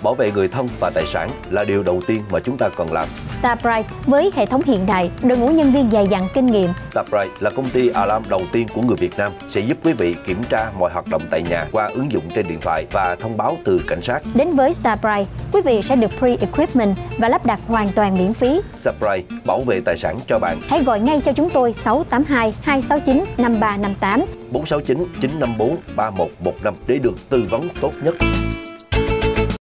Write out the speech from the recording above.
Bảo vệ người thân và tài sản là điều đầu tiên mà chúng ta cần làm. Starbright với hệ thống hiện đại, đội ngũ nhân viên dày dặn kinh nghiệm. Starbright là công ty alarm đầu tiên của người Việt Nam, sẽ giúp quý vị kiểm tra mọi hoạt động tại nhà qua ứng dụng trên điện thoại và thông báo từ cảnh sát. Đến với Starbright, quý vị sẽ được pre-equipment và lắp đặt hoàn toàn miễn phí. Starbright bảo vệ tài sản cho bạn. Hãy gọi ngay cho chúng tôi 682 269 5358 469 954 3115 để được tư vấn tốt nhất.